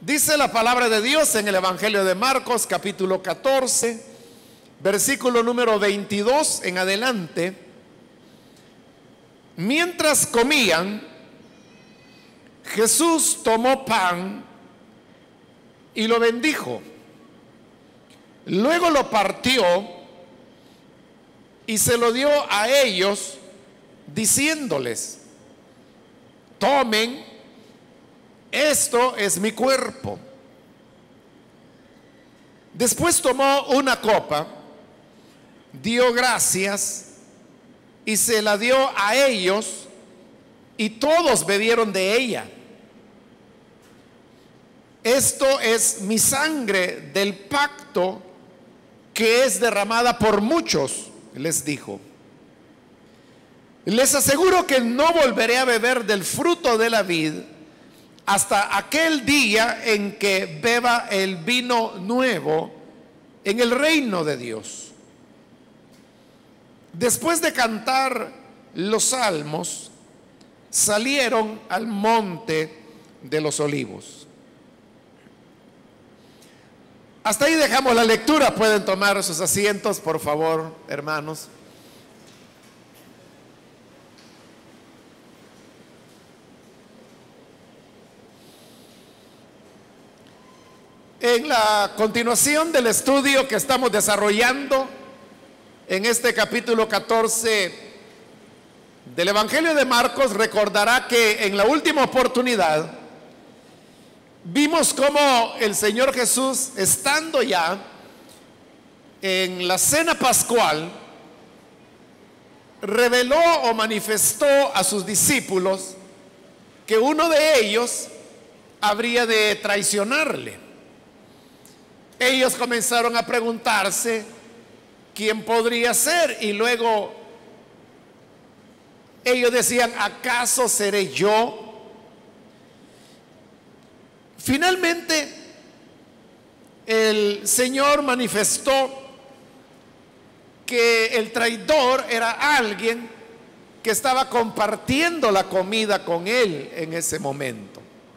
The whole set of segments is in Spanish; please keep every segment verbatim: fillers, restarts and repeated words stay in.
Dice la palabra de Dios en el Evangelio de Marcos, capítulo catorce, versículo número veintidós en adelante. Mientras comían, Jesús tomó pan y lo bendijo. Luego lo partió y se lo dio a ellos, diciéndoles: tomen, esto es mi cuerpo. Después tomó una copa, dio gracias y se la dio a ellos, y todos bebieron de ella. Esto es mi sangre del pacto, que es derramada por muchos, les dijo. Les aseguro que no volveré a beber del fruto de la vid hasta aquel día en que beba el vino nuevo en el reino de Dios. Después de cantar los salmos, salieron al monte de los olivos. Hasta ahí dejamos la lectura. Pueden tomar sus asientos, por favor, hermanos. En la continuación del estudio que estamos desarrollando en este capítulo catorce del Evangelio de Marcos, recordará que en la última oportunidad vimos cómo el Señor Jesús, estando ya en la cena pascual, reveló o manifestó a sus discípulos que uno de ellos habría de traicionarle. Ellos comenzaron a preguntarse quién podría ser, y luego ellos decían: ¿acaso seré yo? Finalmente el Señor manifestó que el traidor era alguien que estaba compartiendo la comida con él en ese momento.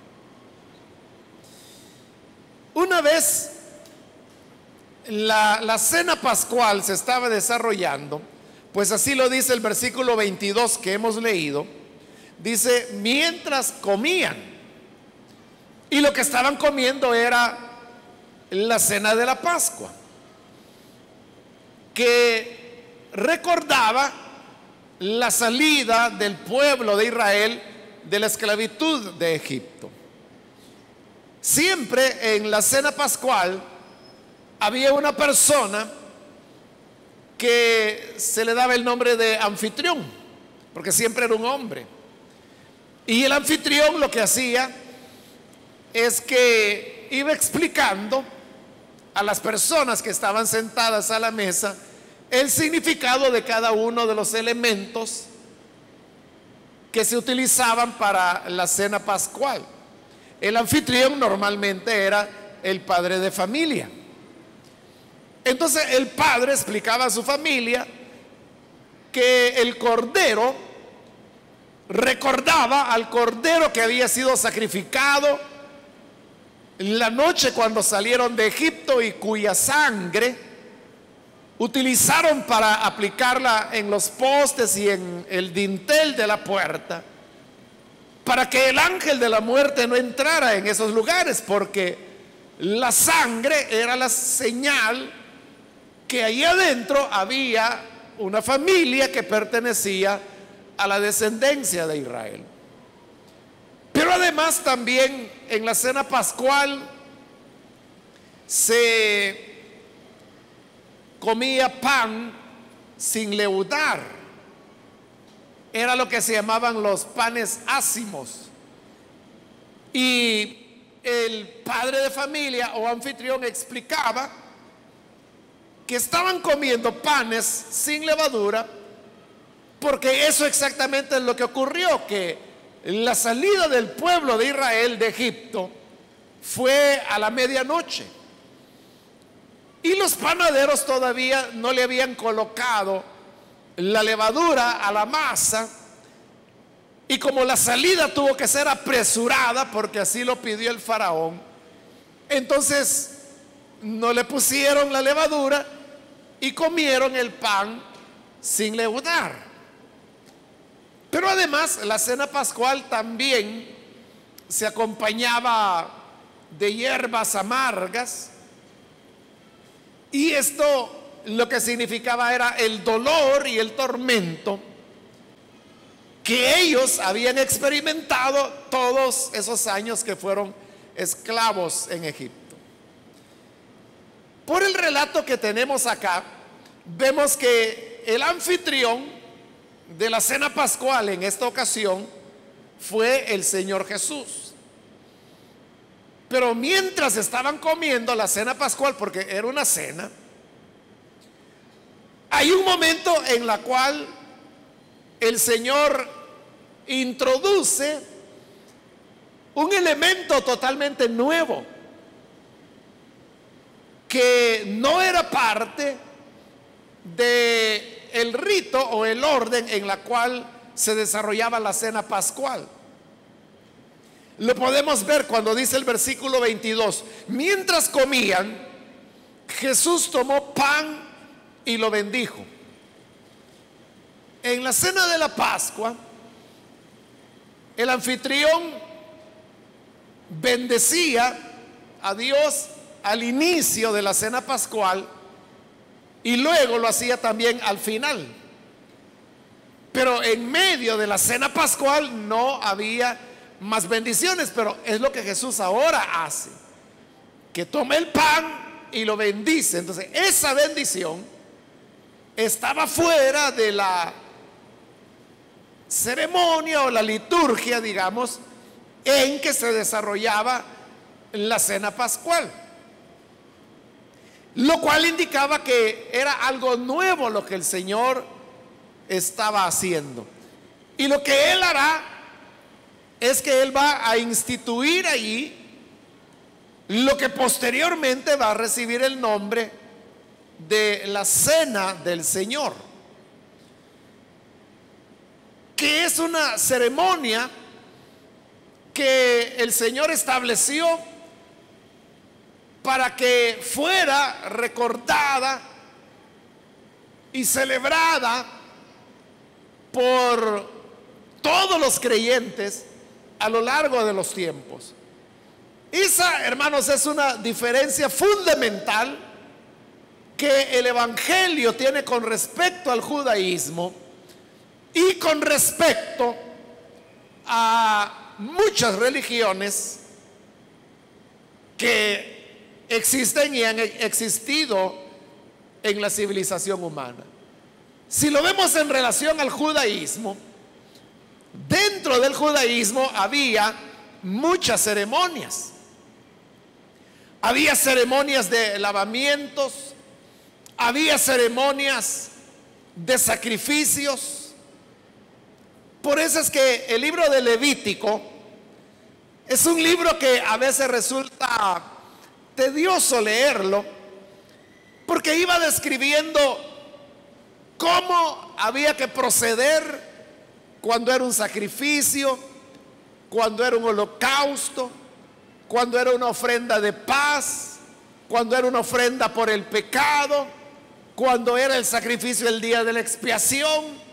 Una vez La, la cena pascual se estaba desarrollando, pues así lo dice el versículo veintidós que hemos leído. Dice: mientras comían. Y lo que estaban comiendo era la cena de la Pascua, que recordaba la salida del pueblo de Israel de la esclavitud de Egipto. Siempre en la cena pascual había una persona que se le daba el nombre de anfitrión, porque siempre era un hombre. Y el anfitrión lo que hacía es que iba explicando a las personas que estaban sentadas a la mesa el significado de cada uno de los elementos que se utilizaban para la cena pascual. El anfitrión normalmente era el padre de familia. Entonces el padre explicaba a su familia que el cordero recordaba al cordero que había sido sacrificado la noche cuando salieron de Egipto, y cuya sangre utilizaron para aplicarla en los postes y en el dintel de la puerta, para que el ángel de la muerte no entrara en esos lugares, porque la sangre era la señal que ahí adentro había una familia que pertenecía a la descendencia de Israel. Pero además también en la cena pascual se comía pan sin leudar. Era lo que se llamaban los panes ácimos. Y el padre de familia o anfitrión explicaba que estaban comiendo panes sin levadura, porque eso exactamente es lo que ocurrió, que la salida del pueblo de Israel de Egipto fue a la medianoche, y los panaderos todavía no le habían colocado la levadura a la masa, y como la salida tuvo que ser apresurada porque así lo pidió el faraón, Entonces no le pusieron la levadura y comieron el pan sin leudar. Pero además la cena pascual también se acompañaba de hierbas amargas, y esto lo que significaba era el dolor y el tormento que ellos habían experimentado todos esos años que fueron esclavos en Egipto. Por el relato que tenemos acá, vemos que el anfitrión de la cena pascual en esta ocasión fue el Señor Jesús. Pero mientras estaban comiendo la cena pascual, porque era una cena, hay un momento en la cual el Señor introduce un elemento totalmente nuevo que no era parte de el rito o el orden en la cual se desarrollaba la cena pascual. Lo podemos ver cuando dice el versículo veintidós: mientras comían, Jesús tomó pan y lo bendijo. En la cena de la Pascua, el anfitrión bendecía a Dios al inicio de la cena pascual y luego lo hacía también al final. Pero en medio de la cena pascual no había más bendiciones, pero es lo que Jesús ahora hace, que toma el pan y lo bendice. Entonces esa bendición estaba fuera de la ceremonia o la liturgia, digamos, en que se desarrollaba la cena pascual, lo cual indicaba que era algo nuevo lo que el Señor estaba haciendo. Y lo que Él hará es que Él va a instituir ahí lo que posteriormente va a recibir el nombre de la cena del Señor, que es una ceremonia que el Señor estableció para que fuera recordada y celebrada por todos los creyentes a lo largo de los tiempos. Esa, hermanos, es una diferencia fundamental que el Evangelio tiene con respecto al judaísmo y con respecto a muchas religiones que existen y han existido en la civilización humana. Si lo vemos en relación al judaísmo, dentro del judaísmo había muchas ceremonias. Había ceremonias de lavamientos, había ceremonias de sacrificios. Por eso es que el libro de Levítico es un libro que a veces resulta tedioso leerlo, porque iba describiendo cómo había que proceder cuando era un sacrificio, cuando era un holocausto, cuando era una ofrenda de paz, cuando era una ofrenda por el pecado, cuando era el sacrificio el día de la expiación.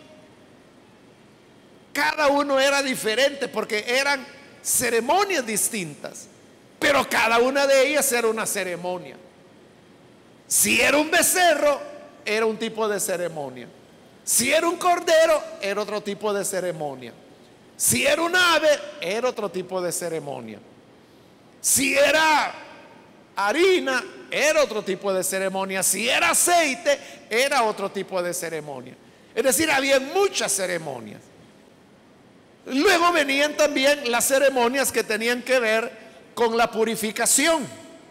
Cada uno era diferente porque eran ceremonias distintas, pero cada una de ellas era una ceremonia. Si era un becerro, era un tipo de ceremonia. Si era un cordero, era otro tipo de ceremonia. Si era un ave, era otro tipo de ceremonia. Si era harina, era otro tipo de ceremonia. Si era aceite, era otro tipo de ceremonia. Es decir, había muchas ceremonias. Luego venían también las ceremonias que tenían que ver con la purificación.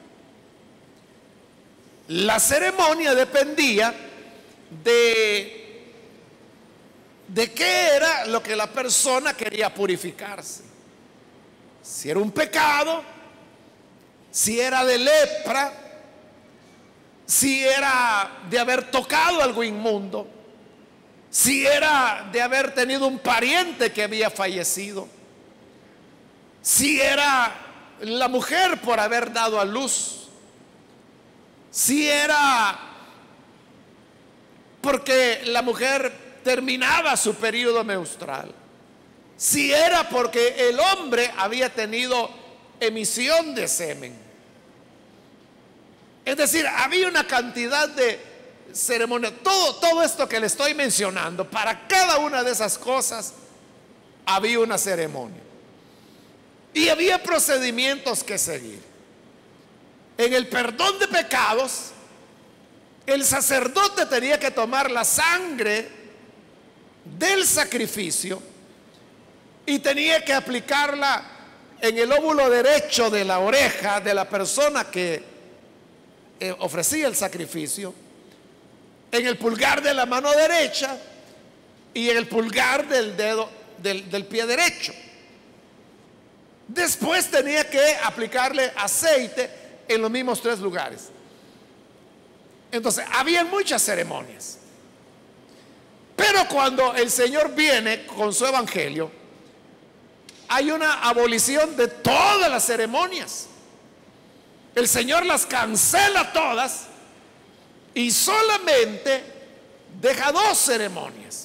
La ceremonia dependía de, de qué era lo que la persona quería purificarse. Si era un pecado, si era de lepra, si era de haber tocado algo inmundo, si era de haber tenido un pariente que había fallecido, si era la mujer por haber dado a luz, si era porque la mujer terminaba su periodo menstrual, si era porque el hombre había tenido emisión de semen. Es decir, había una cantidad de ceremonias. Todo, todo esto que le estoy mencionando, para cada una de esas cosas había una ceremonia. Y había procedimientos que seguir. En el perdón de pecados, el sacerdote tenía que tomar la sangre del sacrificio y tenía que aplicarla en el óvulo derecho de la oreja de la persona que eh, ofrecía el sacrificio, en el pulgar de la mano derecha y en el pulgar del dedo del, del pie derecho. Después tenía que aplicarle aceite en los mismos tres lugares. Entonces, había muchas ceremonias. Pero cuando el Señor viene con su evangelio, hay una abolición de todas las ceremonias. El Señor las cancela todas y solamente deja dos ceremonias.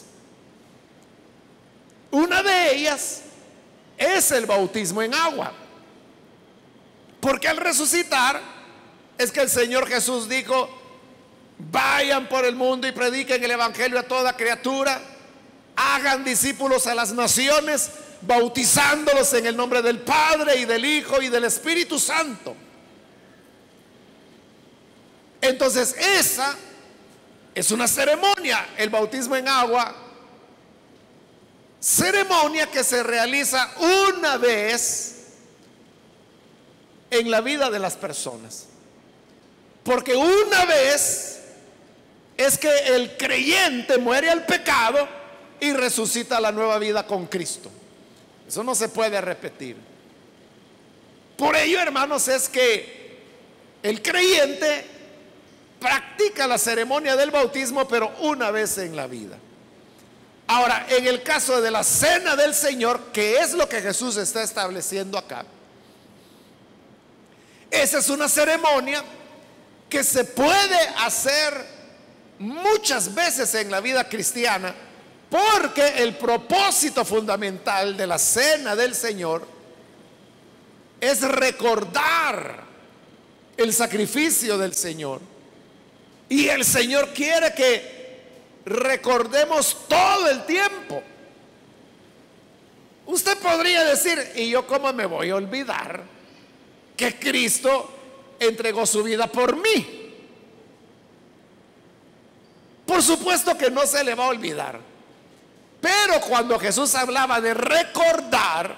Una de ellas es el bautismo en agua, porque al resucitar es que el Señor Jesús dijo: vayan por el mundo y prediquen el evangelio a toda criatura, hagan discípulos a las naciones, bautizándolos en el nombre del Padre y del Hijo y del Espíritu Santo. Entonces esa es una ceremonia, el bautismo en agua, ceremonia que se realiza una vez en la vida de las personas, porque una vez es que el creyente muere al pecado y resucita a la nueva vida con Cristo. Eso no se puede repetir. Por ello, hermanos, es que el creyente practica la ceremonia del bautismo, pero una vez en la vida. Ahora, en el caso de la cena del Señor, que es lo que Jesús está estableciendo acá, esa es una ceremonia que se puede hacer muchas veces en la vida cristiana, porque el propósito fundamental de la cena del Señor es recordar el sacrificio del Señor. Y el Señor quiere que recordemos todo el tiempo. Usted podría decir: ¿y yo cómo me voy a olvidar que Cristo entregó su vida por mí? Por supuesto que no se le va a olvidar. Pero cuando Jesús hablaba de recordar,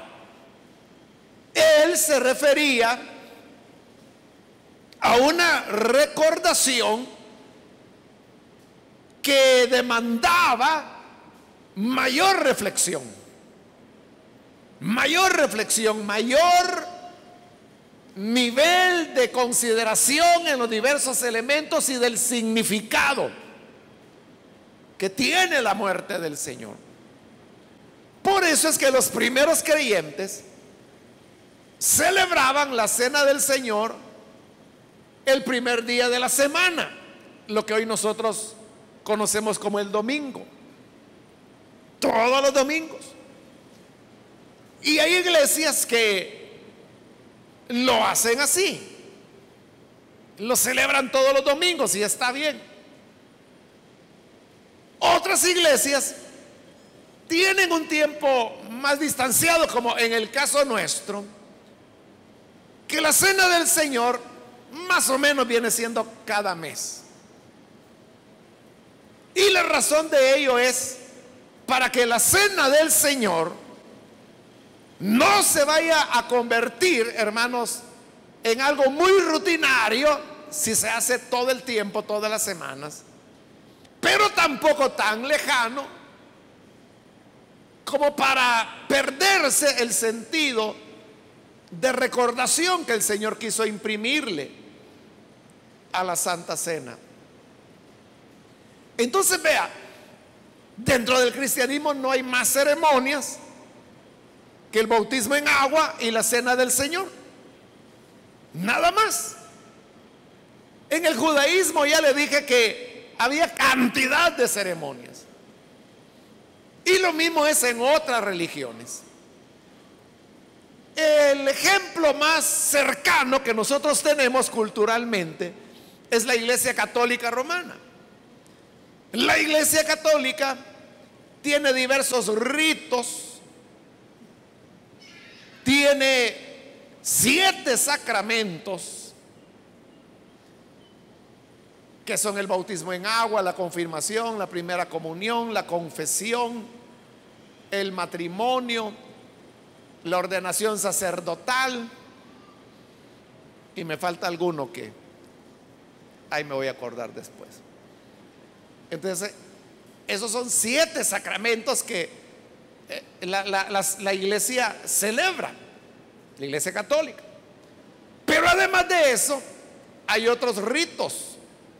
Él se refería a una recordación que demandaba mayor reflexión, mayor reflexión, mayor nivel de consideración en los diversos elementos y del significado que tiene la muerte del Señor. Por eso es que los primeros creyentes celebraban la cena del Señor el primer día de la semana, lo que hoy nosotros conocemos como el domingo, todos los domingos. Y hay iglesias que lo hacen así, lo celebran todos los domingos y está bien. Otras iglesias tienen un tiempo más distanciado, como en el caso nuestro, que la cena del Señor más o menos viene siendo cada mes. Y la razón de ello es para que la cena del Señor no se vaya a convertir, hermanos, en algo muy rutinario si se hace todo el tiempo, todas las semanas, pero tampoco tan lejano como para perderse el sentido de recordación que el Señor quiso imprimirle a la Santa Cena. Entonces vea, dentro del cristianismo no hay más ceremonias que el bautismo en agua y la cena del Señor. nada más. En el judaísmo ya le dije que había cantidad de ceremonias. Y lo mismo es en otras religiones. El ejemplo más cercano que nosotros tenemos culturalmente es la Iglesia Católica Romana. La Iglesia Católica tiene diversos ritos, tiene siete sacramentos, que son el bautismo en agua, la confirmación, la primera comunión, la confesión, el matrimonio, la ordenación sacerdotal, y me falta alguno que ahí me voy a acordar después. Entonces, esos son siete sacramentos que eh, la, la, la, la iglesia celebra, la Iglesia Católica. Pero además de eso, hay otros ritos.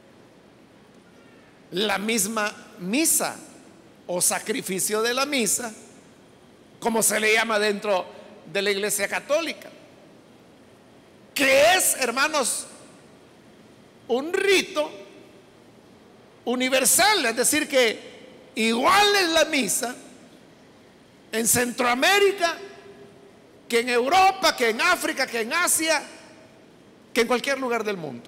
La misma misa o sacrificio de la misa, como se le llama dentro de la Iglesia Católica, que es, hermanos, un rito universal, es decir, que igual es la misa en Centroamérica, que en Europa, que en África, que en Asia, que en cualquier lugar del mundo.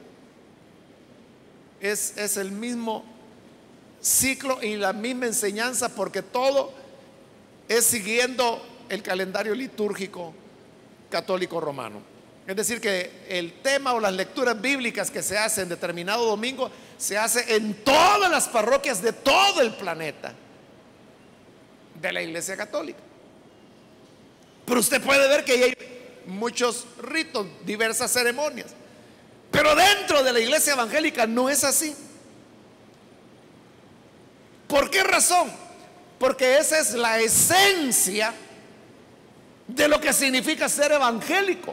Es, es el mismo ciclo y la misma enseñanza, porque todo es siguiendo el calendario litúrgico católico romano. Es decir, que el tema o las lecturas bíblicas que se hacen determinado domingo se hace en todas las parroquias de todo el planeta de la Iglesia Católica. Pero usted puede ver que hay muchos ritos, diversas ceremonias. Pero dentro de la Iglesia evangélica no es así. ¿Por qué razón? Porque esa es la esencia de lo que significa ser evangélico.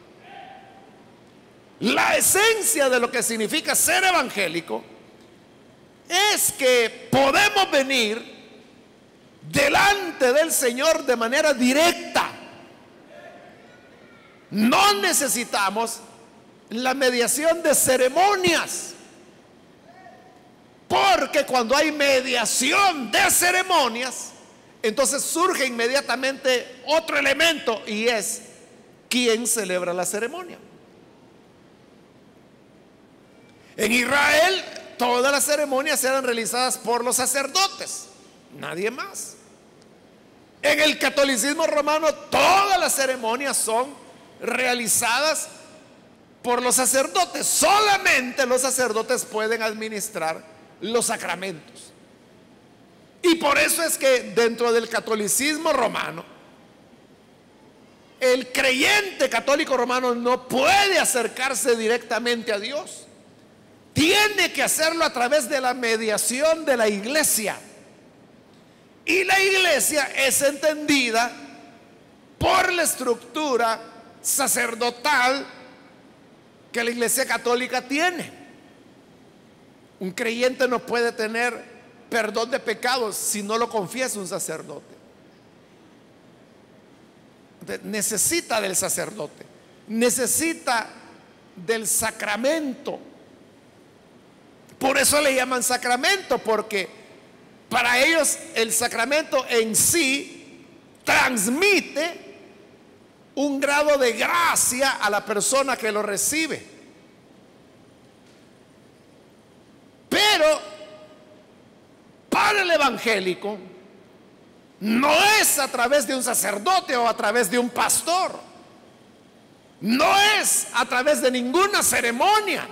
La esencia de lo que significa ser evangélico es que podemos venir delante del Señor de manera directa. No necesitamos la mediación de ceremonias, porque cuando hay mediación de ceremonias, entonces surge inmediatamente otro elemento, y es quién celebra la ceremonia. En Israel todas las ceremonias eran realizadas por los sacerdotes, nadie más. En el catolicismo romano todas las ceremonias son realizadas por los sacerdotes. Solamente los sacerdotes pueden administrar los sacramentos. Y por eso es que dentro del catolicismo romano, el creyente católico romano no puede acercarse directamente a Dios. Tiene que hacerlo a través de la mediación de la iglesia. Y la iglesia es entendida por la estructura sacerdotal que la Iglesia Católica tiene. Un creyente no puede tener perdón de pecados si no lo confiesa un sacerdote. Necesita del sacerdote, necesita del sacramento. Por eso le llaman sacramento, porque para ellos el sacramento en sí transmite un grado de gracia a la persona que lo recibe. Pero para el evangélico no es a través de un sacerdote o a través de un pastor, no es a través de ninguna ceremonia,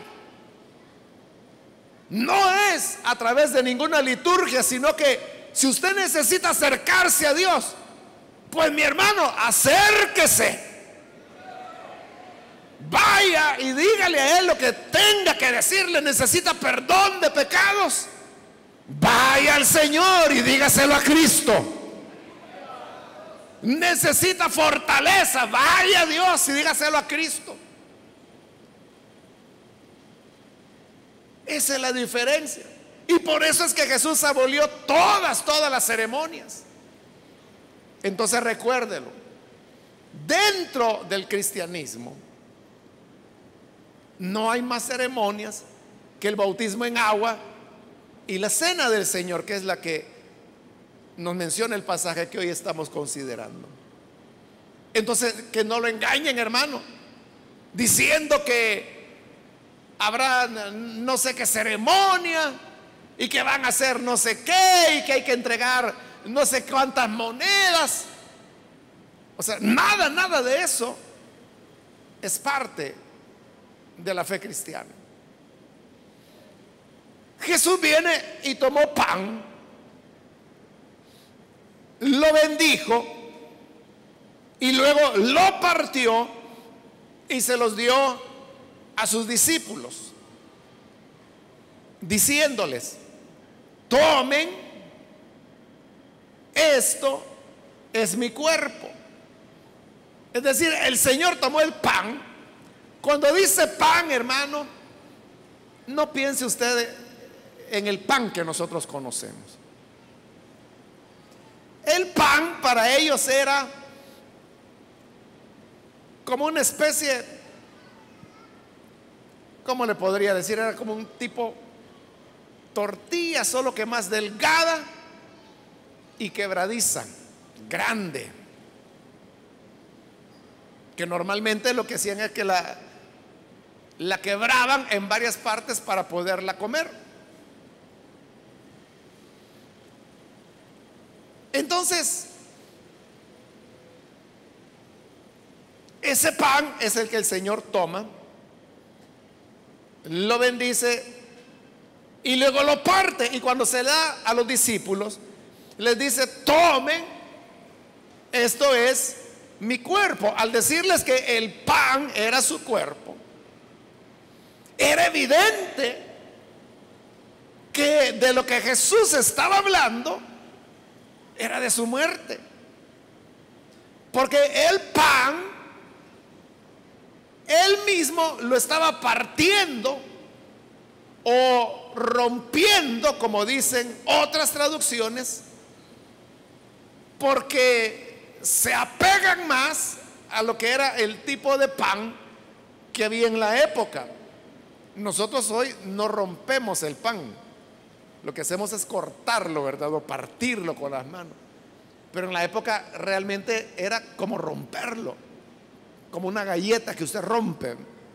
no es a través de ninguna liturgia, sino que si usted necesita acercarse a Dios, pues mi hermano, acérquese, vaya y dígale a Él lo que tenga que decirle. Necesita perdón de pecados, vaya al Señor y dígaselo a Cristo. Necesita fortaleza, vaya a Dios y dígaselo a Cristo. Esa es la diferencia. Y por eso es que Jesús abolió todas, todas las ceremonias. Entonces recuérdelo, dentro del cristianismo no hay más ceremonias que el bautismo en agua y la cena del Señor, que es la que nos menciona el pasaje que hoy estamos considerando. Entonces, que no lo engañen, hermano, diciendo que habrá no sé qué ceremonia y que van a hacer no sé qué y que hay que entregar no sé cuántas monedas. O sea, nada, nada de eso es parte de la fe cristiana. Jesús viene y tomó pan, lo bendijo y luego lo partió y se los dio a sus discípulos, diciéndoles: tomen, esto es mi cuerpo. Es decir, el Señor tomó el pan. Cuando dice pan, hermano, no piense usted en el pan que nosotros conocemos. El pan para ellos era como una especie, ¿cómo le podría decir? Era como un tipo tortilla, solo que más delgada y quebradiza, grande, que normalmente lo que hacían es que la, la quebraban en varias partes para poderla comer. Entonces, ese pan es el que el Señor toma, lo bendice y luego lo parte, y cuando se le da a los discípulos les dice: tomen, esto es mi cuerpo. Al decirles que el pan era su cuerpo, era evidente que de lo que Jesús estaba hablando era de su muerte, porque el pan él mismo lo estaba partiendo o rompiendo, como dicen otras traducciones, porque se apegan más a lo que era el tipo de pan que había en la época. Nosotros hoy no rompemos el pan, lo que hacemos es cortarlo, ¿verdad? O partirlo con las manos. Pero en la época realmente era como romperlo, como una galleta que usted rompe.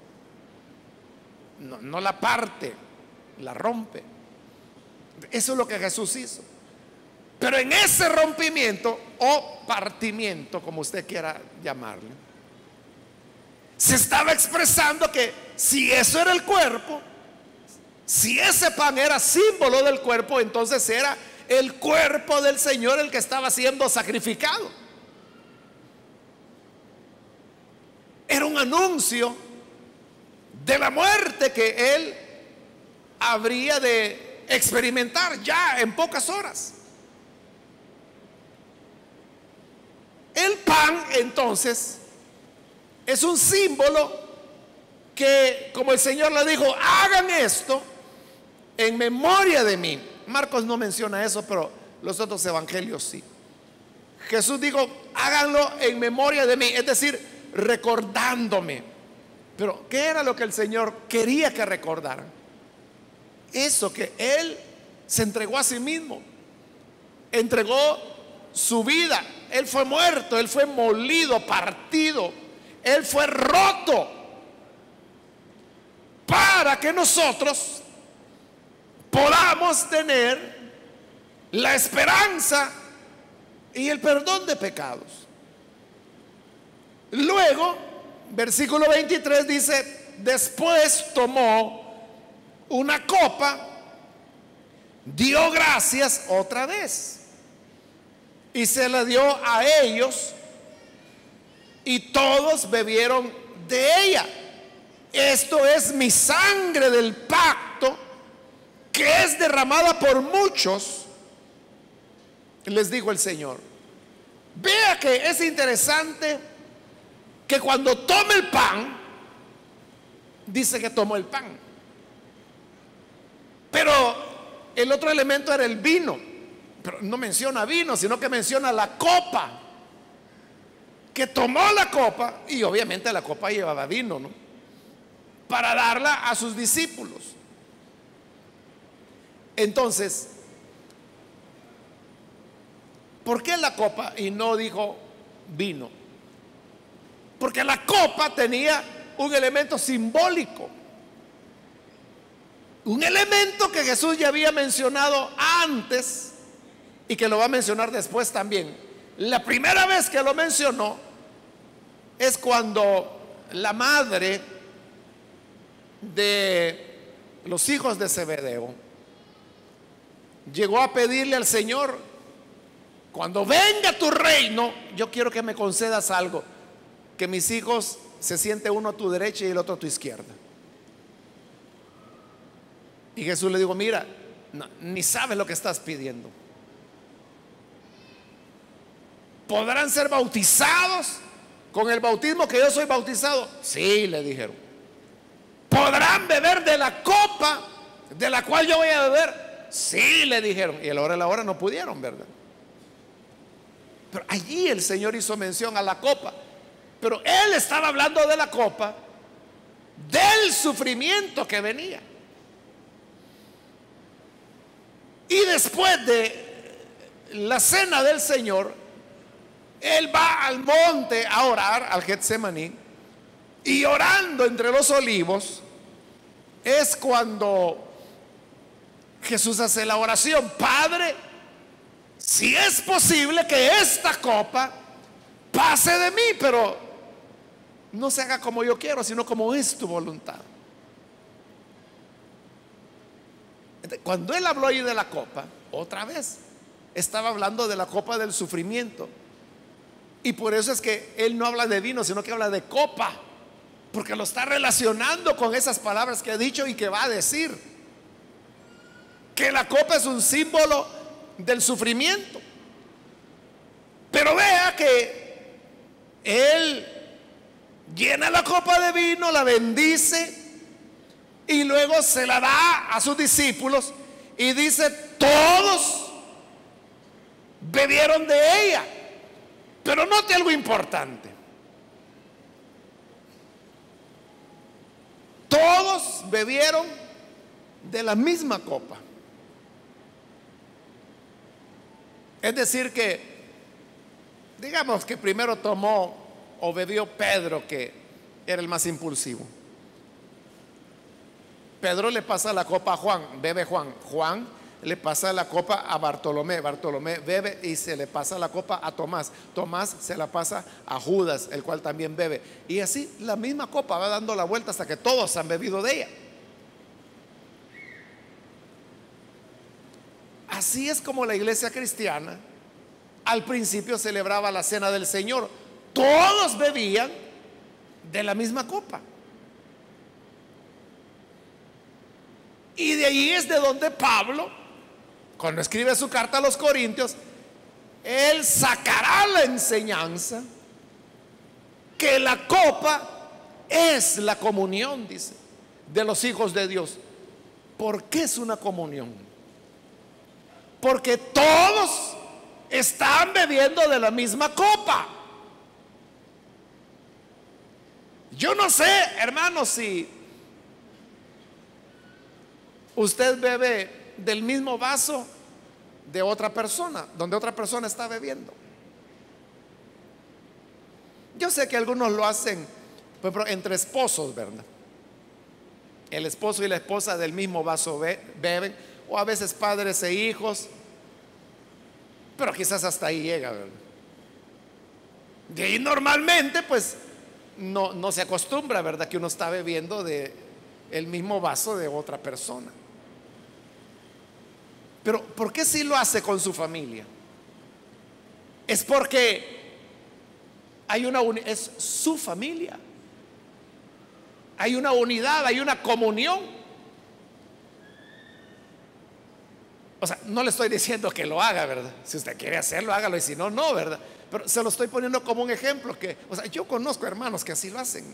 No, no la parte, la rompe. Eso es lo que Jesús hizo. Pero en ese rompimiento o partimiento, como usted quiera llamarle, se estaba expresando que si eso era el cuerpo, si ese pan era símbolo del cuerpo, entonces era el cuerpo del Señor el que estaba siendo sacrificado. Era un anuncio de la muerte que Él habría de experimentar ya en pocas horas. El pan, entonces, es un símbolo que, como el Señor le dijo, hagan esto en memoria de mí. Marcos no menciona eso, pero los otros evangelios sí. Jesús dijo: háganlo en memoria de mí, es decir, recordándome. Pero ¿qué era lo que el Señor quería que recordaran? Eso, que Él se entregó a sí mismo, entregó su vida. Él fue muerto, Él fue molido, partido, Él fue roto, para que nosotros podamos tener la esperanza y el perdón de pecados. Luego, versículo veintitrés dice: después tomó una copa, dio gracias otra vez y se la dio a ellos, y todos bebieron de ella. Esto es mi sangre del pacto, que es derramada por muchos, les dijo el Señor. Vea que es interesante que cuando toma el pan, dice que tomó el pan, pero el otro elemento era el vino. Pero no menciona vino, sino que menciona la copa, que tomó la copa, y obviamente la copa llevaba vino, ¿no? para darla a sus discípulos. Entonces, ¿por qué la copa y no dijo vino? Porque la copa tenía un elemento simbólico, un elemento que Jesús ya había mencionado antes y que lo va a mencionar después también. La primera vez que lo mencionó es cuando la madre de los hijos de Zebedeo llegó a pedirle al Señor: cuando venga tu reino, yo quiero que me concedas algo, que mis hijos se siente uno a tu derecha y el otro a tu izquierda. Y Jesús le dijo: mira, no, ni sabes lo que estás pidiendo. ¿Podrán ser bautizados con el bautismo que yo soy bautizado? Sí, le dijeron. ¿Podrán beber de la copa de la cual yo voy a beber? Sí, le dijeron. Y a la hora de la hora no pudieron, ¿verdad? Pero allí el Señor hizo mención a la copa. Pero Él estaba hablando de la copa del sufrimiento que venía. Y después de la cena del Señor, Él va al monte a orar, al Getsemaní, y orando entre los olivos es cuando Jesús hace la oración: Padre, si es posible que esta copa pase de mí, pero no se haga como yo quiero, sino como es tu voluntad. Cuando Él habló ahí de la copa, otra vez estaba hablando de la copa del sufrimiento. Y por eso es que Él no habla de vino, sino que habla de copa, porque lo está relacionando con esas palabras que ha dicho y que va a decir. Que la copa es un símbolo del sufrimiento. Pero vea que Él llena la copa de vino, la bendice y luego se la da a sus discípulos y dice: todos bebieron de ella. Pero note algo importante: todos bebieron de la misma copa. Es decir que, digamos que primero tomó o bebió Pedro, que era el más impulsivo. Pedro le pasa la copa a Juan, bebe Juan. Juan le pasa la copa a Bartolomé. Bartolomé bebe y se le pasa la copa a Tomás. Tomás se la pasa a Judas, el cual también bebe. Y así la misma copa va dando la vuelta hasta que todos han bebido de ella. Así es como la iglesia cristiana al principio celebraba la cena del Señor. Todos bebían de la misma copa. Y de ahí es de donde Pablo, cuando escribe su carta a los Corintios, él sacará la enseñanza que la copa es la comunión, dice, de los hijos de Dios. ¿Por qué es una comunión? Porque todos están bebiendo de la misma copa. Yo no sé, hermanos, si usted bebe del mismo vaso de otra persona, donde otra persona está bebiendo. Yo sé que algunos lo hacen, por ejemplo, entre esposos, ¿verdad? El esposo y la esposa del mismo vaso be beben, o a veces padres e hijos, pero quizás hasta ahí llega, ¿verdad? De ahí normalmente pues no, no se acostumbra, ¿verdad?, que uno está bebiendo de el mismo vaso de otra persona. Pero ¿por qué sí lo hace con su familia? Es porque hay una es su familia. Hay una unidad, hay una comunión. O sea, no le estoy diciendo que lo haga, ¿verdad? Si usted quiere hacerlo, hágalo, y si no, no, ¿verdad? Pero se lo estoy poniendo como un ejemplo que, o sea, yo conozco hermanos que así lo hacen.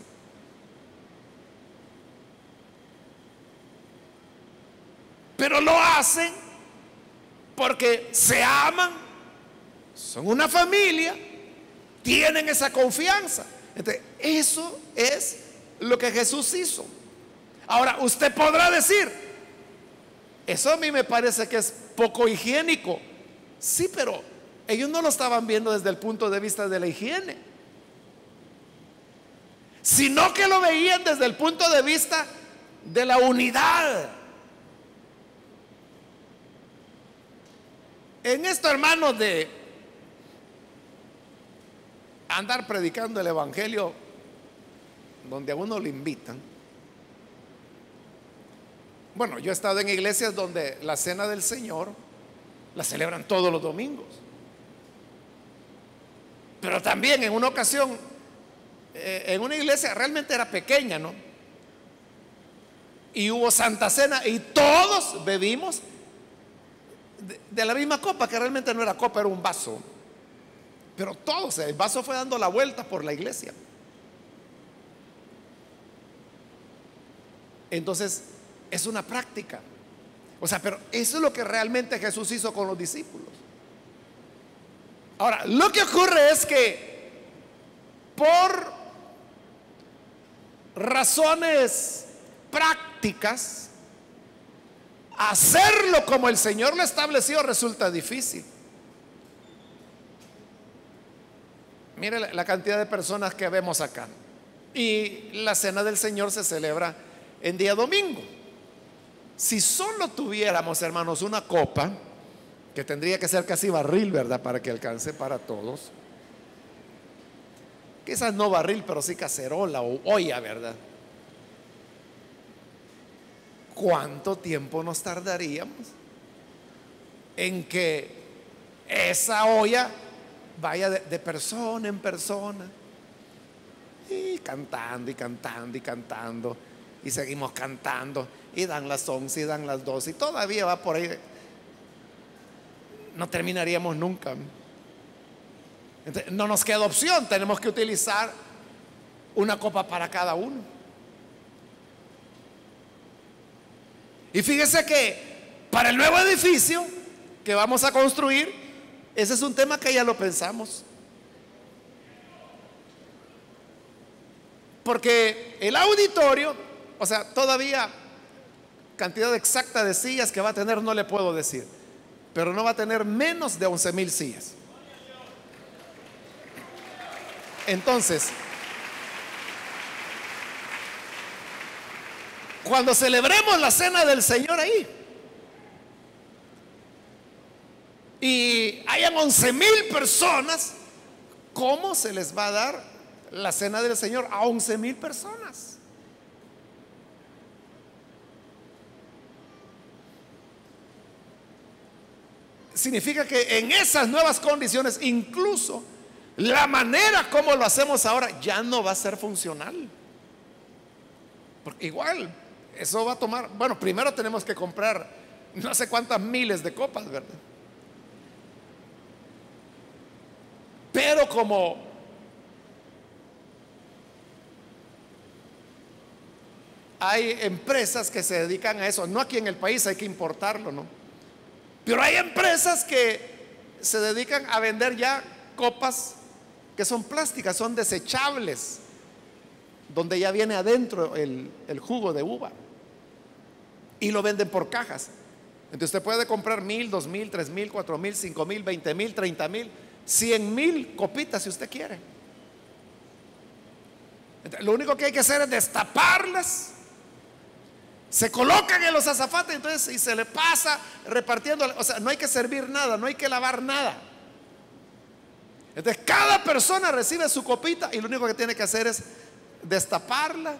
Pero lo hacen porque se aman, son una familia, tienen esa confianza. Entonces, eso es lo que Jesús hizo. Ahora, usted podrá decir, eso a mí me parece que es poco higiénico. Sí, pero ellos no lo estaban viendo desde el punto de vista de la higiene, sino que lo veían desde el punto de vista de la unidad. En esto, hermanos, de andar predicando el evangelio donde a uno le invitan. Bueno, yo he estado en iglesias donde la cena del Señor la celebran todos los domingos, pero también en una ocasión, eh, en una iglesia realmente era pequeña, ¿no? Y hubo Santa Cena y todos bebimos de, de la misma copa, que realmente no era copa, era un vaso. Pero todos, el vaso fue dando la vuelta por la iglesia. Entonces, es una práctica. O sea, pero eso es lo que realmente Jesús hizo con los discípulos. Ahora, lo que ocurre es que por razones prácticas, hacerlo como el Señor lo estableció resulta difícil. Mire la, la cantidad de personas que vemos acá. Y la cena del Señor se celebra en día domingo. Si solo tuviéramos, hermanos, una copa, que tendría que ser casi barril, ¿verdad?, para que alcance para todos. Quizás no barril, pero sí cacerola o olla, ¿verdad? ¿Cuánto tiempo nos tardaríamos en que esa olla vaya de, de persona en persona, y cantando y cantando y cantando, y seguimos cantando, y dan las once y dan las doce, y todavía va por ahí? No terminaríamos nunca. Entonces, no nos queda opción, tenemos que utilizar una copa para cada uno. Y fíjese que para el nuevo edificio que vamos a construir, ese es un tema que ya lo pensamos, porque el auditorio, o sea, todavía cantidad exacta de sillas que va a tener no le puedo decir, pero no va a tener menos de once mil sillas. Entonces, cuando celebremos la cena del Señor ahí y hayan once mil personas, ¿cómo se les va a dar la cena del Señor a once mil personas? Significa que en esas nuevas condiciones, incluso la manera como lo hacemos ahora ya no va a ser funcional. Porque igual, eso va a tomar, bueno, primero tenemos que comprar no sé cuántas miles de copas, ¿verdad? Pero como hay empresas que se dedican a eso, no aquí en el país, hay que importarlo, ¿no? Pero hay empresas que se dedican a vender ya copas que son plásticas, son desechables, donde ya viene adentro el, el jugo de uva, y lo venden por cajas. Entonces usted puede comprar mil, dos mil, tres mil, cuatro mil, cinco mil, veinte mil, treinta mil, cien mil copitas si usted quiere. Entonces, lo único que hay que hacer es destaparlas, se colocan en los azafates, entonces, y se le pasa repartiendo. O sea, no hay que servir nada, no hay que lavar nada. Entonces cada persona recibe su copita y lo único que tiene que hacer es destaparla,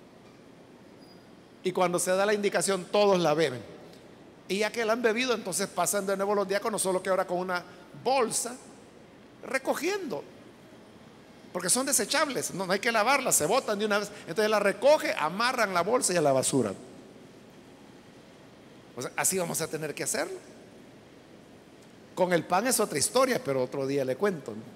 y cuando se da la indicación todos la beben, y ya que la han bebido, entonces pasan de nuevo los diáconos, solo que ahora con una bolsa recogiendo, porque son desechables, no, no hay que lavarlas, se botan de una vez. Entonces la recoge, amarran la bolsa y a la basura. O sea, así vamos a tener que hacerlo. Con el pan es otra historia, pero otro día le cuento, ¿no?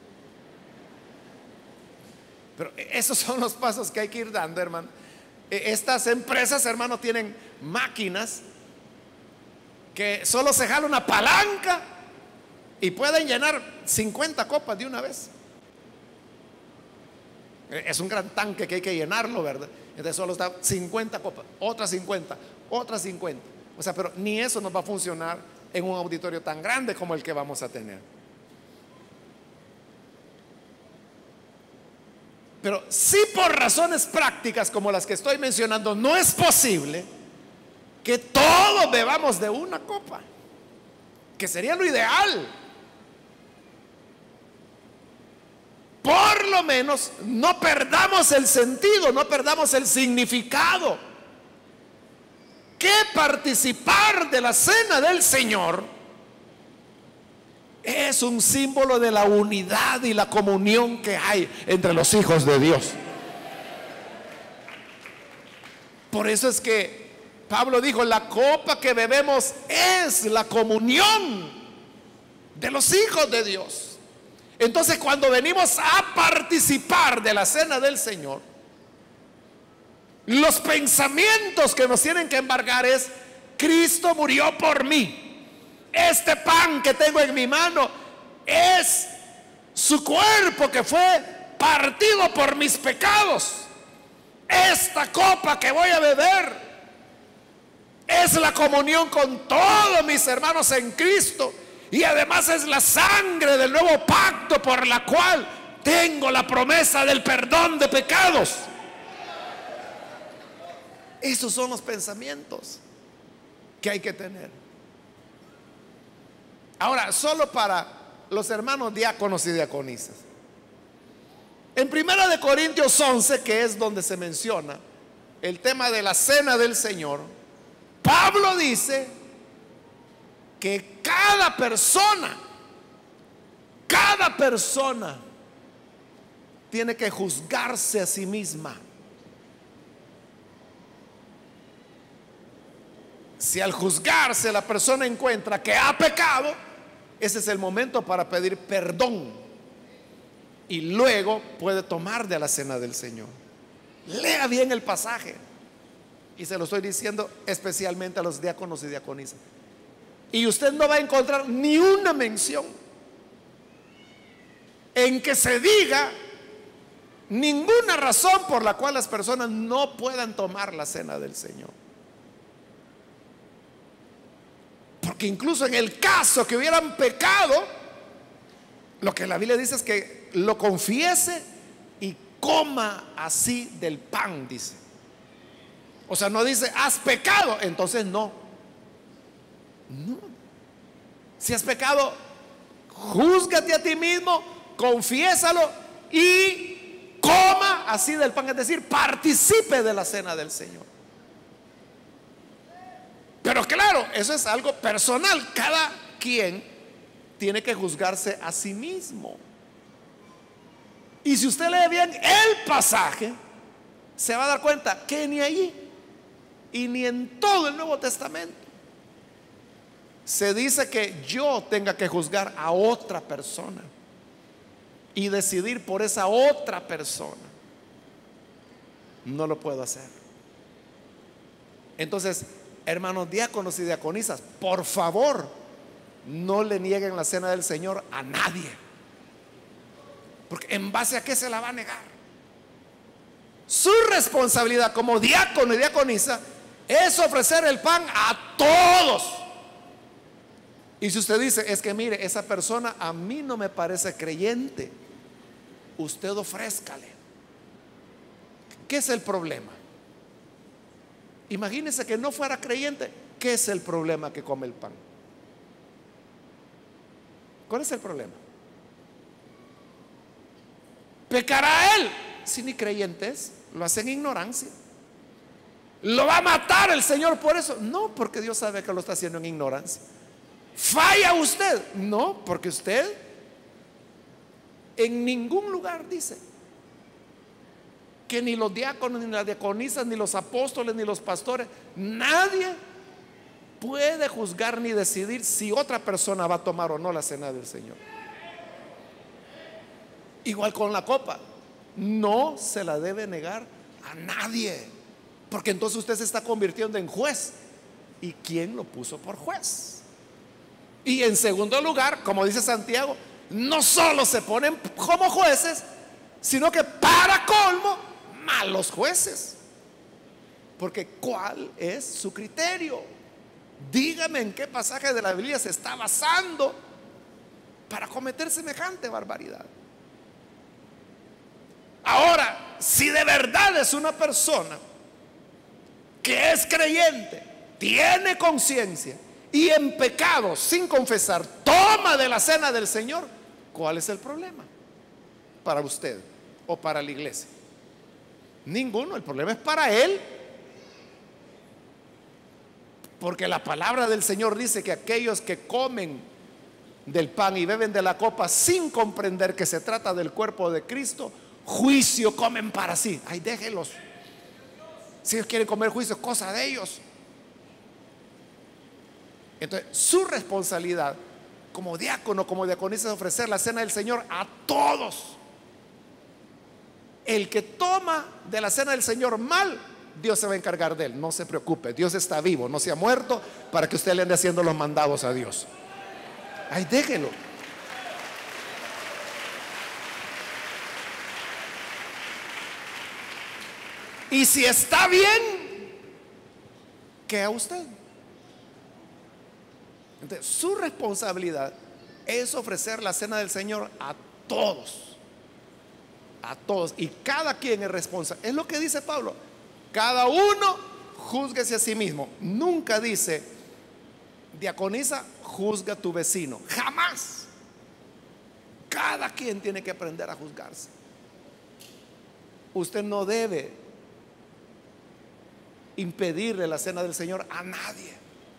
Pero esos son los pasos que hay que ir dando, hermano. Estas empresas, hermano, tienen máquinas que solo se jala una palanca y pueden llenar cincuenta copas de una vez. Es un gran tanque que hay que llenarlo, ¿verdad? Entonces solo está cincuenta copas, otras cincuenta, otras cincuenta. O sea, pero ni eso nos va a funcionar en un auditorio tan grande como el que vamos a tener. Pero si por razones prácticas como las que estoy mencionando no es posible que todos bebamos de una copa, que sería lo ideal, por lo menos no perdamos el sentido, no perdamos el significado, que participar de la cena del Señor es un símbolo de la unidad y la comunión que hay entre los hijos de Dios. Por eso es que Pablo dijo, la copa que bebemos es la comunión de los hijos de Dios. Entonces, cuando venimos a participar de la cena del Señor, los pensamientos que nos tienen que embargar es: Cristo murió por mí. Este pan que tengo en mi mano es su cuerpo que fue partido por mis pecados. Esta copa que voy a beber es la comunión con todos mis hermanos en Cristo. Y además es la sangre del nuevo pacto por la cual tengo la promesa del perdón de pecados. Esos son los pensamientos que hay que tener. Ahora, solo para los hermanos diáconos y diaconisas. En primera de Corintios once, que es donde se menciona el tema de la cena del Señor, Pablo dice que cada persona, cada persona tiene que juzgarse a sí misma. Si al juzgarse la persona encuentra que ha pecado, ese es el momento para pedir perdón y luego puede tomar de la cena del Señor. Lea bien el pasaje, y se lo estoy diciendo especialmente a los diáconos y diaconisas. Y usted no va a encontrar ni una mención en que se diga ninguna razón por la cual las personas no puedan tomar la cena del Señor. Porque incluso en el caso que hubieran pecado, lo que la Biblia dice es que lo confiese y coma así del pan, dice. O sea, no dice has pecado, entonces no. No. Si has pecado, júzgate a ti mismo, confiésalo y coma así del pan, es decir, participe de la cena del Señor. Pero claro, eso es algo personal. Cada quien tiene que juzgarse a sí mismo. Y si usted lee bien el pasaje, se va a dar cuenta que ni allí y ni en todo el Nuevo Testamento se dice que yo tenga que juzgar a otra persona y decidir por esa otra persona. No lo puedo hacer. Entonces, hermanos diáconos y diaconisas, por favor, no le nieguen la cena del Señor a nadie. Porque ¿en base a qué se la va a negar? Su responsabilidad como diácono y diaconisa es ofrecer el pan a todos. Y si usted dice, es que mire, esa persona a mí no me parece creyente, usted ofrézcale. ¿Qué es el problema? Imagínese que no fuera creyente. ¿Qué es el problema que come el pan? ¿Cuál es el problema? ¿Pecará él? Si ni creyente es, lo hace en ignorancia. ¿Lo va a matar el Señor por eso? No, porque Dios sabe que lo está haciendo en ignorancia. ¿Falla usted? No, porque usted en ningún lugar dice que ni los diáconos, ni las diaconisas, ni los apóstoles, ni los pastores, nadie puede juzgar ni decidir si otra persona va a tomar o no la cena del Señor. Igual con la copa, no se la debe negar a nadie, porque entonces usted se está convirtiendo en juez. ¿Y quién lo puso por juez? Y en segundo lugar, como dice Santiago, no solo se ponen como jueces, sino que para colmo, malos jueces. Porque ¿cuál es su criterio? Dígame en qué pasaje de la Biblia se está basando para cometer semejante barbaridad. Ahora, si de verdad es una persona que es creyente, tiene conciencia y en pecado, sin confesar, toma de la cena del Señor, ¿cuál es el problema para usted o para la iglesia? Ninguno. El problema es para él, porque la palabra del Señor dice que aquellos que comen del pan y beben de la copa sin comprender que se trata del cuerpo de Cristo, juicio comen para sí. Ay, déjenlos. Si ellos quieren comer juicio, cosa de ellos. Entonces, su responsabilidad como diácono, como diaconisa, es ofrecer la cena del Señor a todos. El que toma de la cena del Señor mal, Dios se va a encargar de él. No se preocupe, Dios está vivo, no se ha muerto para que usted le ande haciendo los mandados a Dios. Ay, déjelo. Y si está bien, ¿qué a usted? Entonces, su responsabilidad es ofrecer la cena del Señor a todos. A todos. Y cada quien es responsable. Es lo que dice Pablo. Cada uno júzguese a sí mismo. Nunca dice, diaconisa, juzga a tu vecino. Jamás. Cada quien tiene que aprender a juzgarse. Usted no debe impedirle la cena del Señor a nadie.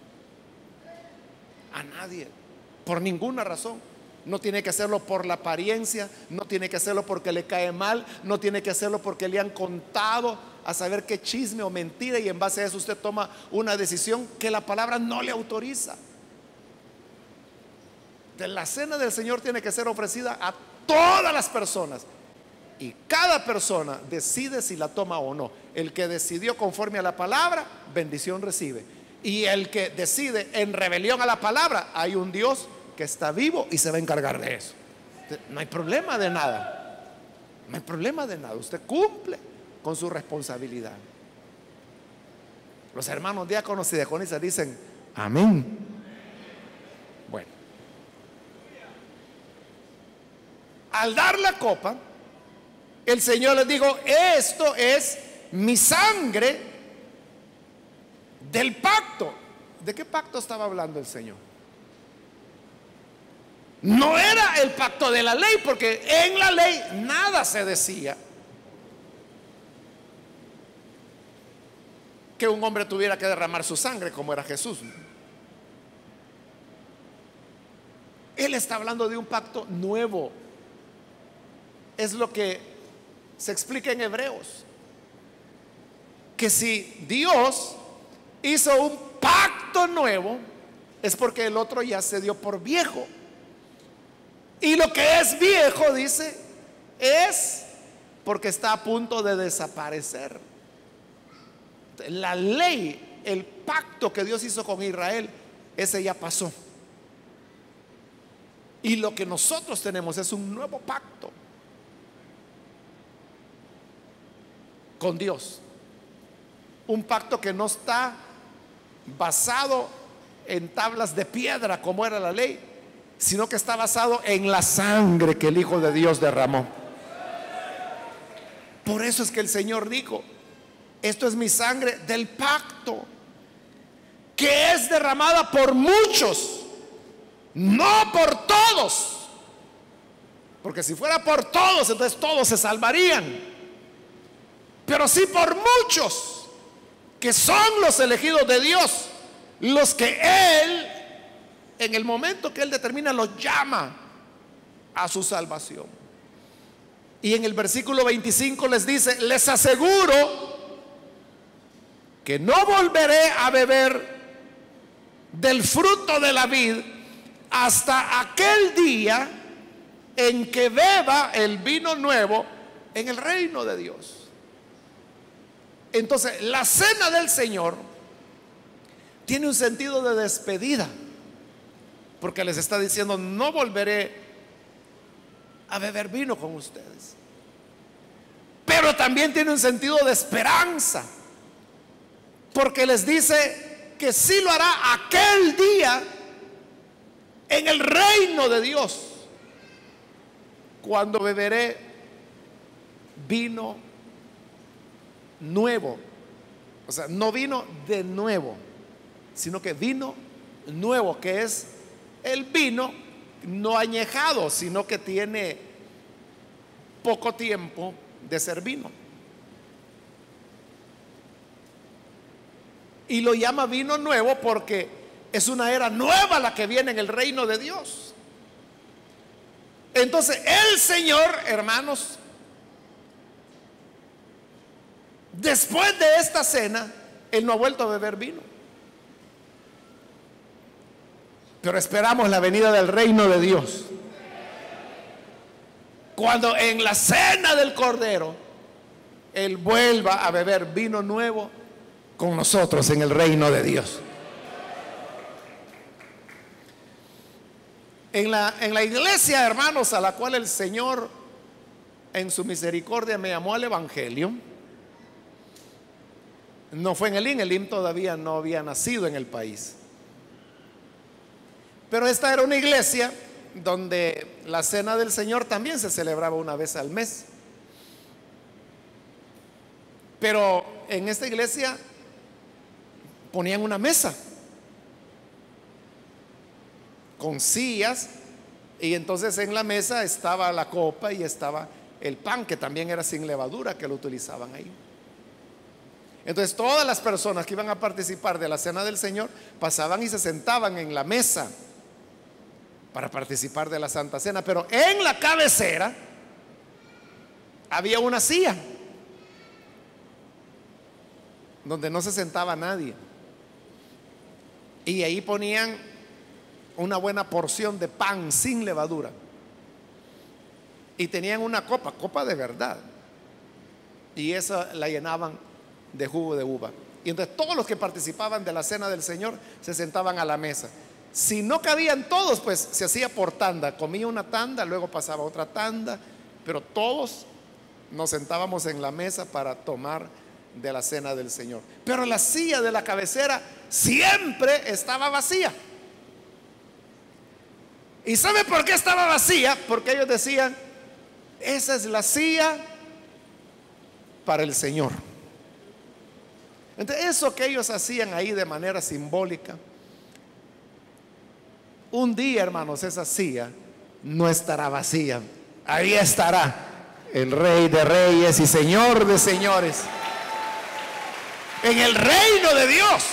A nadie. Por ninguna razón. No tiene que hacerlo por la apariencia, no tiene que hacerlo porque le cae mal, no tiene que hacerlo porque le han contado a saber qué chisme o mentira, y en base a eso usted toma una decisión que la palabra no le autoriza. De la cena del Señor tiene que ser ofrecida a todas las personas, y cada persona decide si la toma o no. El que decidió conforme a la palabra, bendición recibe, y el que decide en rebelión a la palabra, hay un Dios que está vivo y se va a encargar de eso. No hay problema de nada. No hay problema de nada. Usted cumple con su responsabilidad. Los hermanos diáconos y diaconisas dicen amén. Bueno, al dar la copa, el Señor les dijo: esto es mi sangre del pacto. ¿De qué pacto estaba hablando el Señor? No era el pacto de la ley, porque en la ley nada se decía que un hombre tuviera que derramar su sangre como era Jesús. Él está hablando de un pacto nuevo. Es lo que se explica en Hebreos, que si Dios hizo un pacto nuevo, es porque el otro ya se dio por viejo. Y lo que es viejo, dice, es porque está a punto de desaparecer. La ley, el pacto que Dios hizo con Israel, ese ya pasó. Y lo que nosotros tenemos es un nuevo pacto con Dios. Un pacto que no está basado en tablas de piedra como era la ley, sino que está basado en la sangre que el Hijo de Dios derramó. Por eso es que el Señor dijo: esto es mi sangre del pacto, que es derramada por muchos, no por todos. Porque si fuera por todos, entonces todos se salvarían. Pero sí por muchos, que son los elegidos de Dios, los que Él, en el momento que Él determina, los llama a su salvación. Y en el versículo veinticinco les dice: les aseguro que no volveré a beber del fruto de la vid hasta aquel día en que beba el vino nuevo en el reino de Dios. Entonces, la cena del Señor tiene un sentido de despedida, porque les está diciendo: no volveré a beber vino con ustedes. Pero también tiene un sentido de esperanza, porque les dice que sí lo hará aquel día en el reino de Dios, cuando beberé vino nuevo. O sea, no vino de nuevo, sino que vino nuevo, que es el vino no añejado, sino que tiene poco tiempo de ser vino. Y lo llama vino nuevo porque es una era nueva la que viene en el reino de Dios. Entonces el Señor, hermanos, después de esta cena, Él no ha vuelto a beber vino. Pero esperamos la venida del reino de Dios, cuando en la cena del Cordero Él vuelva a beber vino nuevo con nosotros en el reino de Dios. En la, en la iglesia, hermanos, a la cual el Señor en su misericordia me llamó al Evangelio, no fue en el I M. El I M todavía no había nacido en el país. Pero esta era una iglesia donde la cena del Señor también se celebraba una vez al mes. Pero en esta iglesia ponían una mesa con sillas, y entonces en la mesa estaba la copa y estaba el pan, que también era sin levadura, que lo utilizaban ahí. Entonces todas las personas que iban a participar de la cena del Señor pasaban y se sentaban en la mesa para participar de la Santa Cena. Pero en la cabecera había una silla donde no se sentaba nadie, y ahí ponían una buena porción de pan sin levadura, y tenían una copa, copa de verdad, y esa la llenaban de jugo de uva. Y entonces todos los que participaban de la cena del Señor se sentaban a la mesa. Si no cabían todos, pues se hacía por tanda, comía una tanda, luego pasaba otra tanda, pero todos nos sentábamos en la mesa para tomar de la cena del Señor. Pero la silla de la cabecera siempre estaba vacía. ¿Y sabe por qué estaba vacía? Porque ellos decían: esa es la silla para el Señor. Entonces, eso que ellos hacían ahí de manera simbólica, un día, hermanos, esa silla no estará vacía. Ahí estará el Rey de Reyes y Señor de Señores, en el reino de Dios,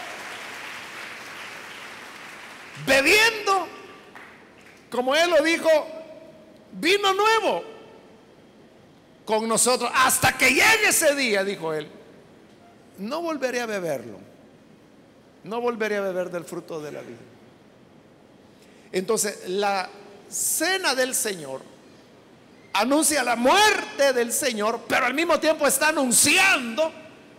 bebiendo, como Él lo dijo, vino nuevo con nosotros. Hasta que llegue ese día, dijo Él, no volveré a beberlo, no volveré a beber del fruto de la vida. Entonces la cena del Señor anuncia la muerte del Señor, pero al mismo tiempo está anunciando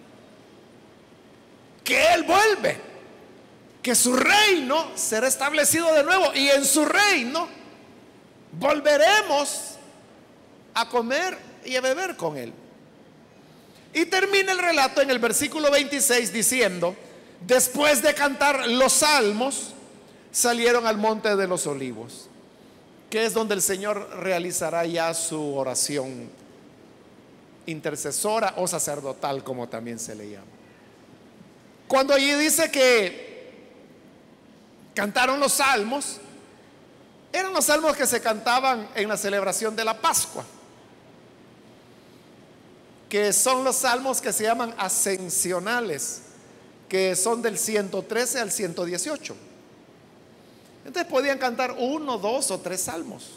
que Él vuelve, que su reino será establecido de nuevo, y en su reino volveremos a comer y a beber con Él. Y termina el relato en el versículo veintiséis diciendo: después de cantar los salmos, salieron al monte de los olivos, que es donde el Señor realizará ya su oración intercesora o sacerdotal, como también se le llama. Cuando allí dice que cantaron los salmos, eran los salmos que se cantaban en la celebración de la Pascua, que son los salmos que se llaman ascensionales, que son del ciento trece al ciento dieciocho. Entonces podían cantar uno, dos o tres salmos.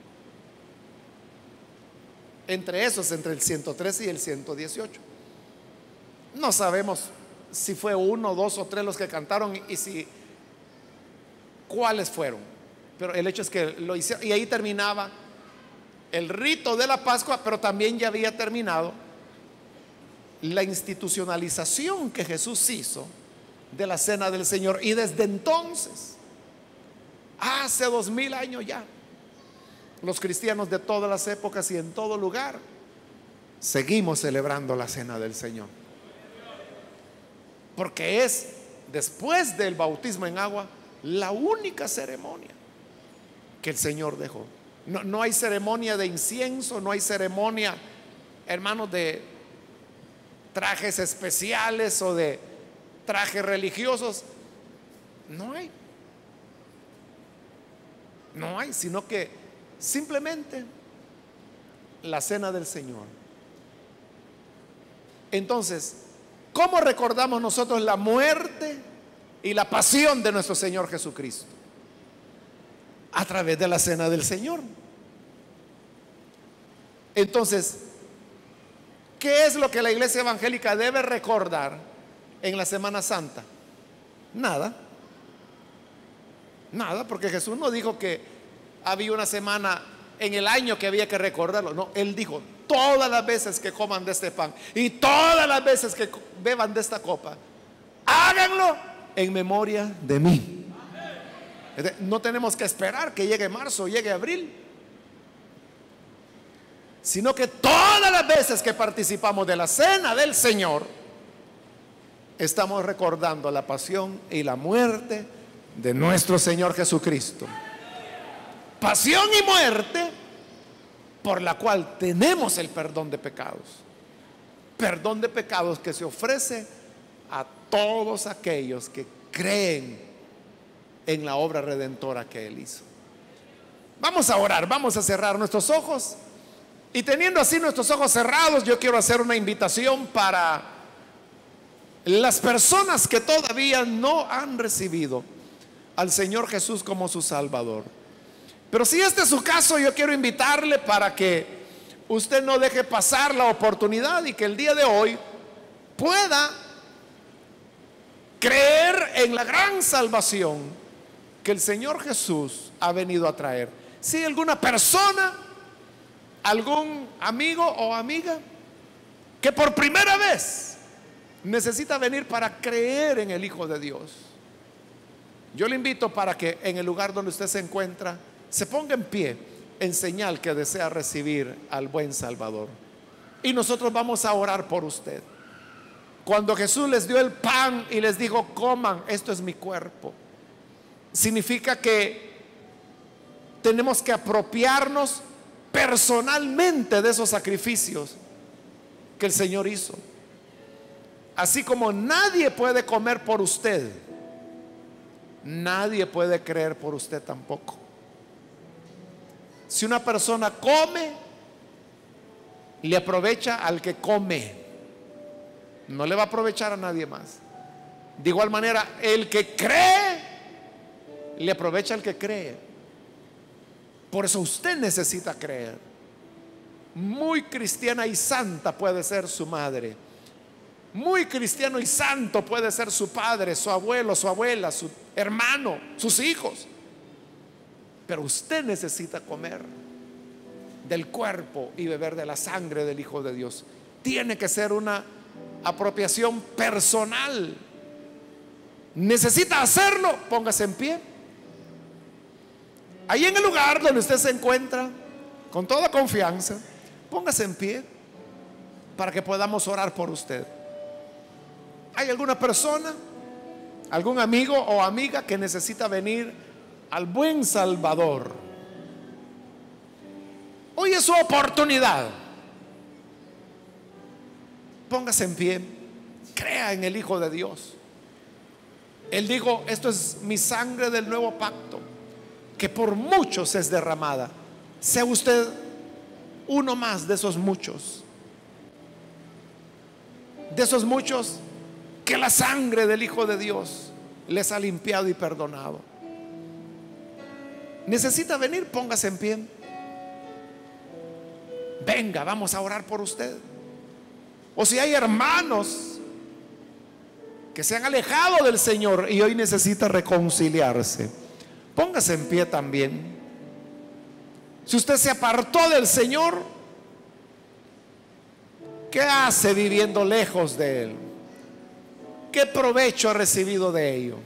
Entre esos, entre el ciento trece y el ciento dieciocho. No sabemos si fue uno, dos o tres los que cantaron, y si cuáles fueron, pero el hecho es que lo hicieron. Y ahí terminaba el rito de la Pascua, pero también ya había terminado la institucionalización que Jesús hizo de la cena del Señor. Y desde entonces, hace dos mil años ya, los cristianos de todas las épocas y en todo lugar seguimos celebrando la cena del Señor. porque es, después del bautismo en agua, la única ceremonia que el Señor dejó. No, no hay ceremonia de incienso, no hay ceremonia, hermanos, de trajes especiales o de trajes religiosos. No hay. No hay, sino que simplemente la cena del Señor. Entonces, ¿cómo recordamos nosotros la muerte y la pasión de nuestro Señor Jesucristo? A través de la cena del Señor. Entonces, ¿qué es lo que la iglesia evangélica debe recordar en la Semana Santa? Nada. Nada, porque Jesús no dijo que había una semana en el año que había que recordarlo. No, Él dijo: todas las veces que coman de este pan y todas las veces que beban de esta copa, háganlo en memoria de mí. No tenemos que esperar que llegue marzo, llegue abril, sino que todas las veces que participamos de la cena del Señor, estamos recordando la pasión y la muerte de nuestro Señor Jesucristo. Pasión y muerte por la cual tenemos el perdón de pecados. Perdón de pecados que se ofrece a todos aquellos que creen en la obra redentora que Él hizo. Vamos a orar, vamos a cerrar nuestros ojos. Y teniendo así nuestros ojos cerrados, yo quiero hacer una invitación para las personas que todavía no han recibido al Señor Jesús como su Salvador. Pero si este es su caso, yo quiero invitarle para que usted no deje pasar la oportunidad y que el día de hoy pueda creer en la gran salvación que el Señor Jesús ha venido a traer. Si alguna persona, algún amigo o amiga que por primera vez necesita venir para creer en el Hijo de Dios, yo le invito para que en el lugar donde usted se encuentra se ponga en pie en señal que desea recibir al buen Salvador. Y nosotros vamos a orar por usted. Cuando Jesús les dio el pan y les dijo: coman, esto es mi cuerpo, significa que tenemos que apropiarnos personalmente de esos sacrificios que el Señor hizo. Así como nadie puede comer por usted, nadie puede creer por usted tampoco. Si una persona come, le aprovecha al que come, no le va a aprovechar a nadie más. De igual manera, el que cree, le aprovecha al que cree. Por eso usted necesita creer. Muy cristiana y santa puede ser su madre, muy cristiano y santo puede ser su padre, su abuelo, su abuela, su hermano, sus hijos. Pero usted necesita comer del cuerpo y beber de la sangre del Hijo de Dios. Tiene que ser una apropiación personal. Necesita hacerlo, póngase en pie. Ahí en el lugar donde usted se encuentra, con toda confianza, póngase en pie para que podamos orar por usted. ¿Hay alguna persona, algún amigo o amiga que necesita venir al buen Salvador? Hoy es su oportunidad. Póngase en pie, crea en el Hijo de Dios. Él dijo: esto es mi sangre del nuevo pacto, que por muchos es derramada. Sea usted uno más de esos muchos, de esos muchos que la sangre del Hijo de Dios les ha limpiado y perdonado. Necesita venir, póngase en pie. Venga, vamos a orar por usted. O si hay hermanos que se han alejado del Señor y hoy necesita reconciliarse, póngase en pie también. Si usted se apartó del Señor, ¿qué hace viviendo lejos de Él? ¿Qué provecho ha recibido de ello?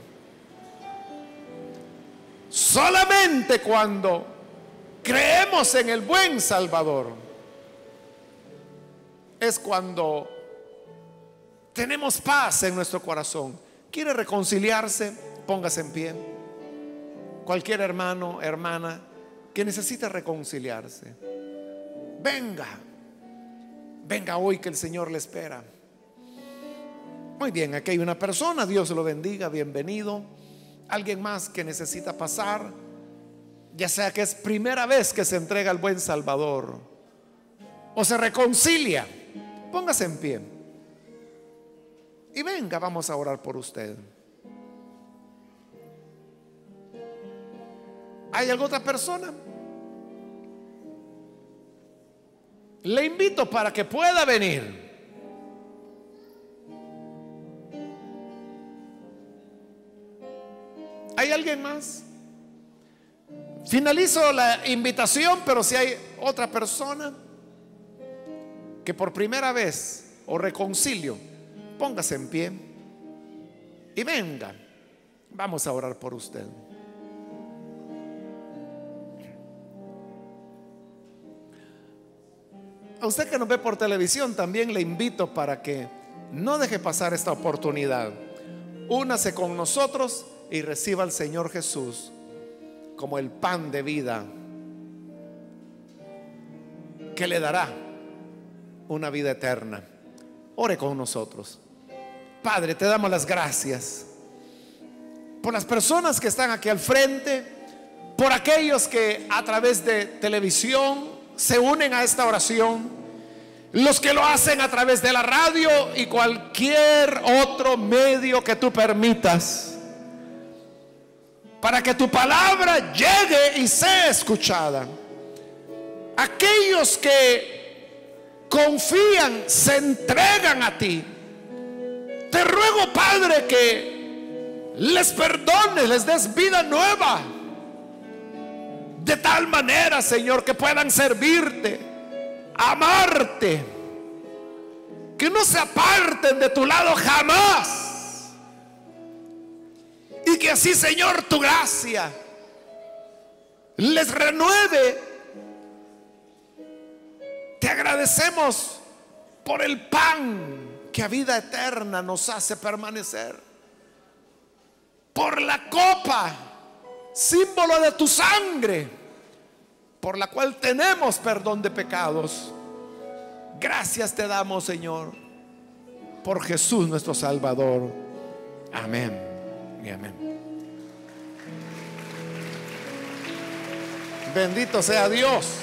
Solamente cuando creemos en el buen Salvador es cuando tenemos paz en nuestro corazón. ¿Quiere reconciliarse? Póngase en pie. Cualquier hermano, hermana que necesite reconciliarse, venga, venga hoy, que el Señor le espera. Muy bien, aquí hay una persona, Dios lo bendiga, bienvenido. Alguien más que necesita pasar, ya sea que es primera vez que se entrega al buen Salvador o se reconcilia, póngase en pie y venga, vamos a orar por usted. ¿Hay alguna otra persona? Le invito para que pueda venir. ¿Hay alguien más? Finalizo la invitación, pero si hay otra persona que por primera vez o reconcilio, póngase en pie y venga. Vamos a orar por usted. A usted que nos ve por televisión, también le invito para que no deje pasar esta oportunidad. Únase con nosotros y reciba al Señor Jesús como el pan de vida que le dará una vida eterna. Ore con nosotros. Padre, te damos las gracias por las personas que están aquí al frente, por aquellos que a través de televisión se unen a esta oración, los que lo hacen a través de la radio y cualquier otro medio que tú permitas, para que tu palabra llegue y sea escuchada. Aquellos que confían, se entregan a ti, te ruego, Padre, que les perdones, les des vida nueva, de tal manera, Señor, que puedan servirte, amarte, que no se aparten de tu lado jamás, y que así, Señor, tu gracia les renueve. Te agradecemos por el pan que a vida eterna nos hace permanecer, por la copa, símbolo de tu sangre, por la cual tenemos perdón de pecados. Gracias te damos, Señor, por Jesús nuestro Salvador. Amén y amén. Bendito sea Dios.